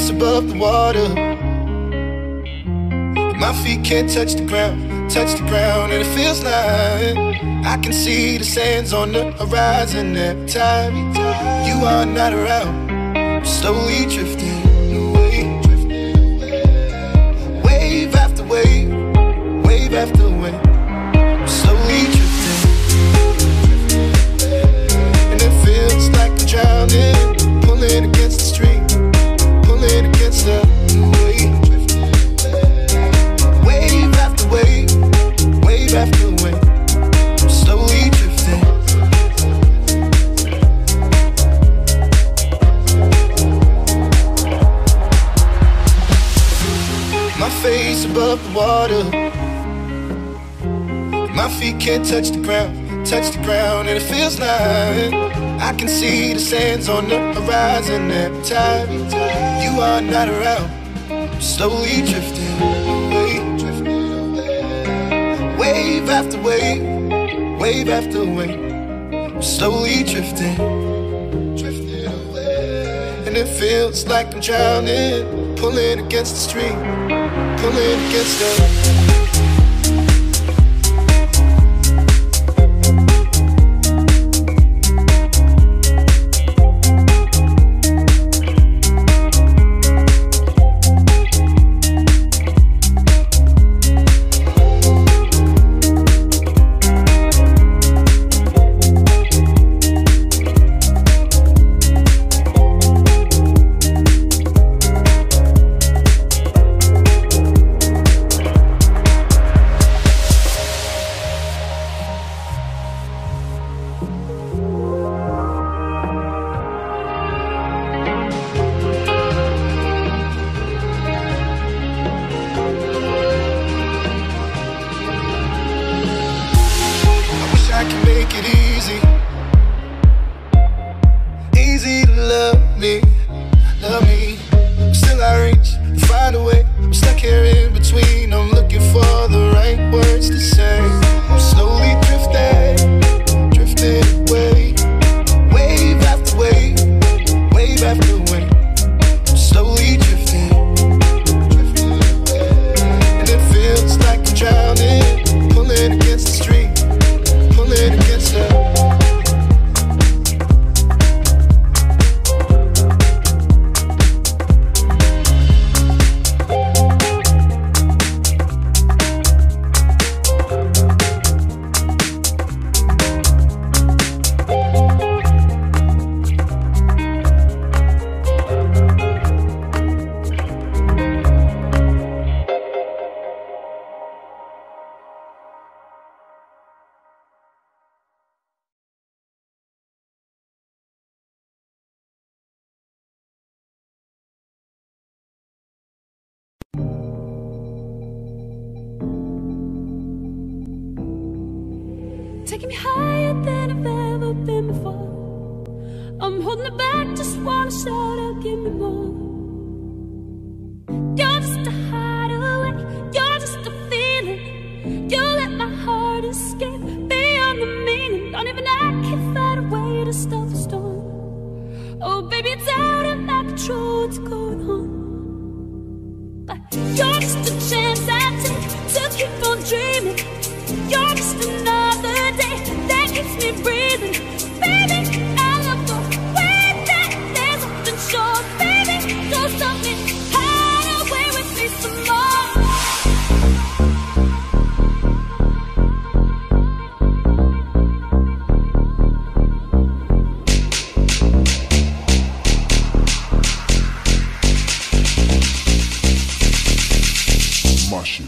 face above the water. My feet can't touch the ground, and it feels like I can see the sands on the horizon every time you are not around. I'm slowly drifting away, wave after wave, wave after wave. I'm slowly drifting, and it feels like I'm drowning, pulling against the stream, pulling against the wave. Wave after wave, wave after wave, I'm slowly drifting. My face above the water, my feet can't touch the ground, and it feels like I can see the sands on the horizon every time you are not around. I'm slowly drifting away, wave after wave, wave after wave. I'm slowly drifting, and it feels like I'm drowning, pulling against the stream, pulling against the. Taking me higher than I've ever been before. I'm holding it back, just wanna shout out, give me more. You're just a hideaway, you're just a feeling. You let my heart escape beyond the meaning. Don't even I can find a way to stop the storm. Oh baby, it's out of my control, what's going on? But you're just a chance I take to keep on dreaming. You're just another day that keeps me breathing. Baby, I love the way that there's nothing short. Baby, don't stop me, hide away with me some more. My shit.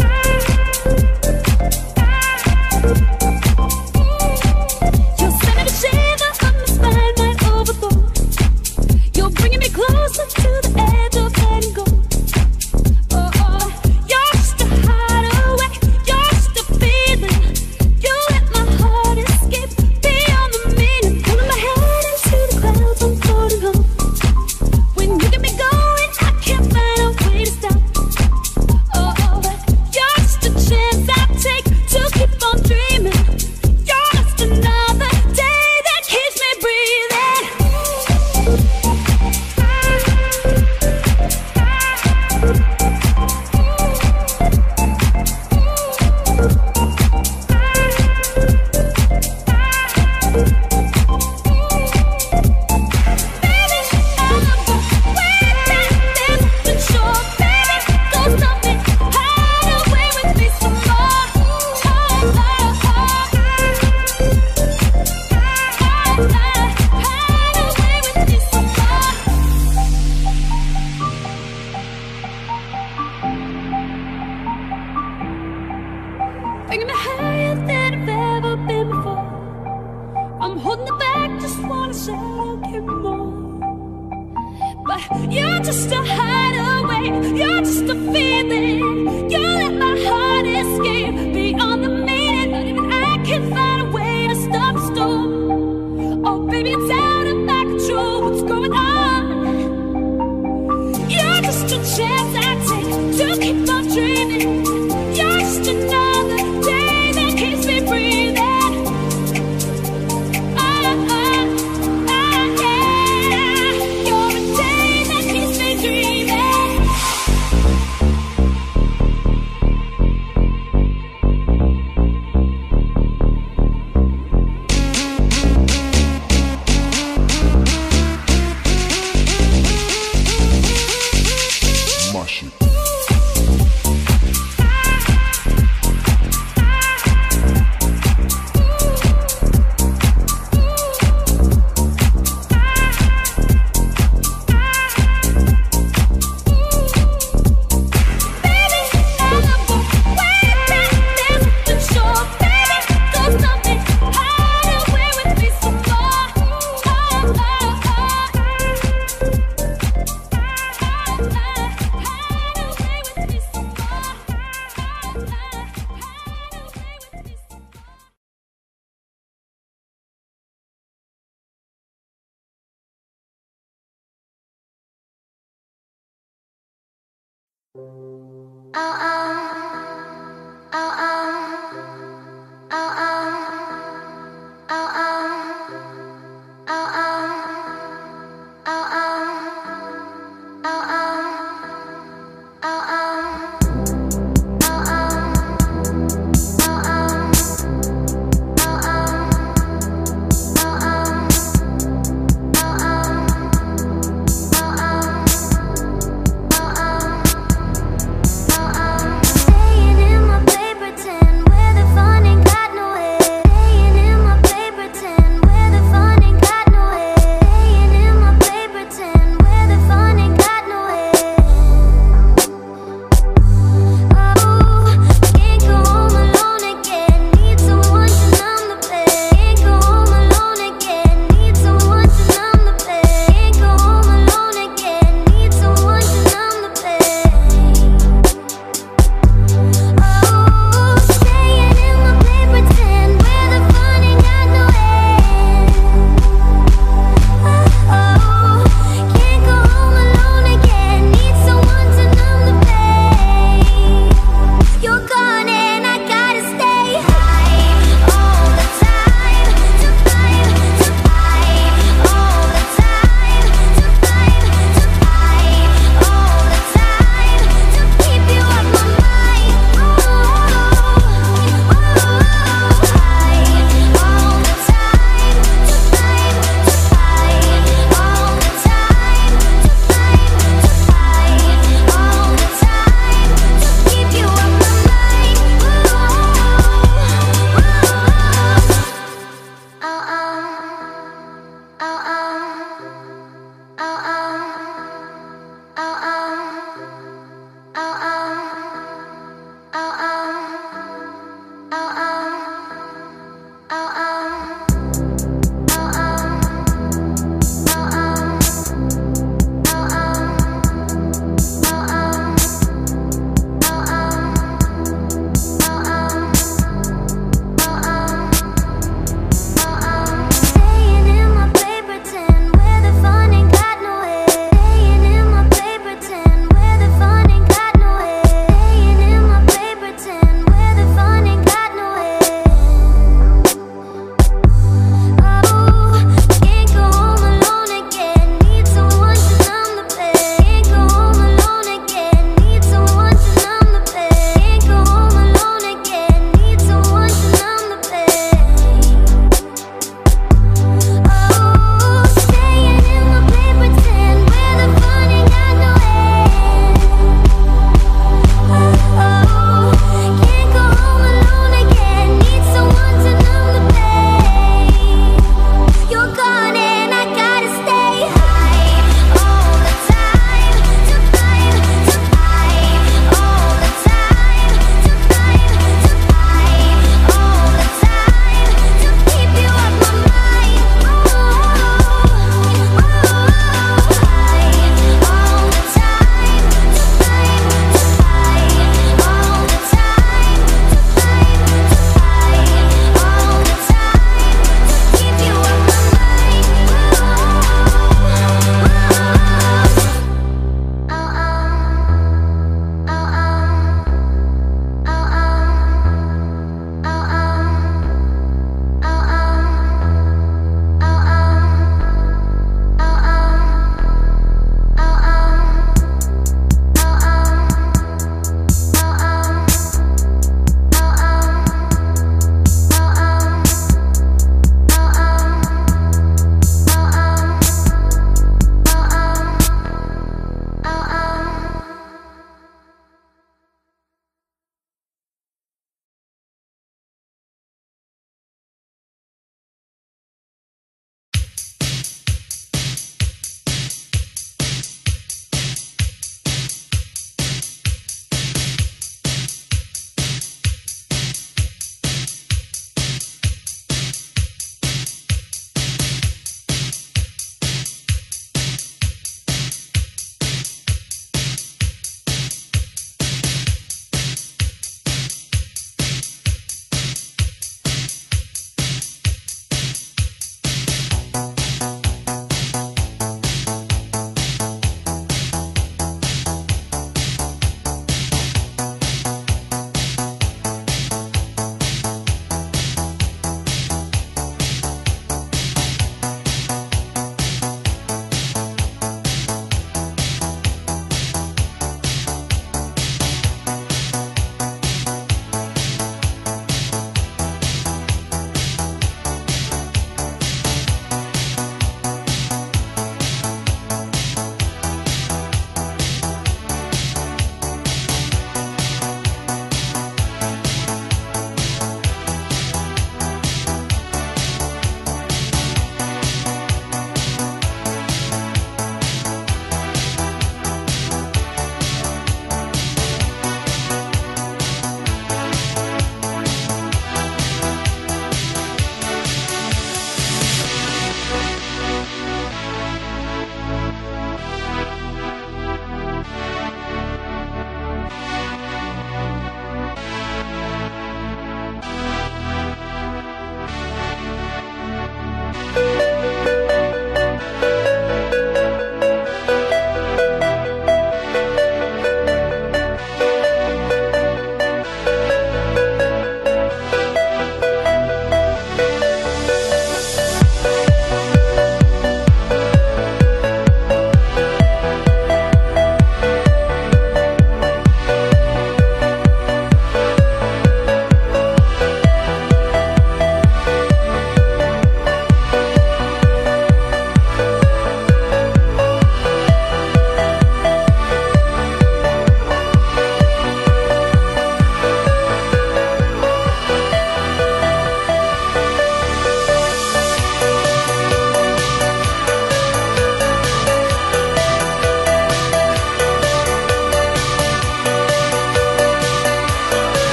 You send me Oh, oh.